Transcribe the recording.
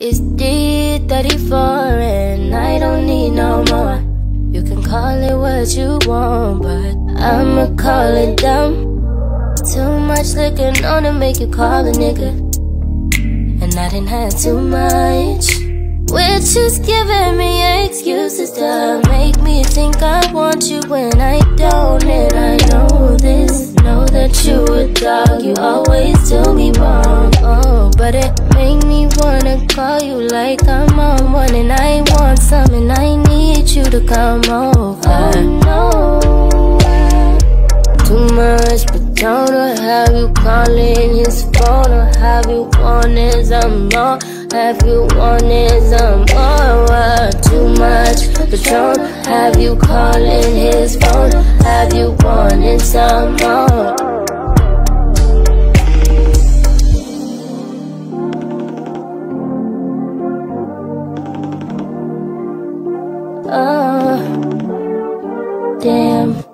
It's D34 and I don't need no more. You can call it what you want, but I'ma call it dumb. Too much liquor on to make you call a nigga, and I didn't have too much, which is giving me excuses to make me think I want you when I don't. And I know this, know that you a dog, you always do me wrong. Oh, but it make me wanna call you like I'm on one, and I want some, and I need you to come over. Oh no, too much, but don't have you calling his phone, or have you wanting some more? Have you wanted some more? Too much, but don't have you calling his phone. Have you wanted some more? Oh, damn.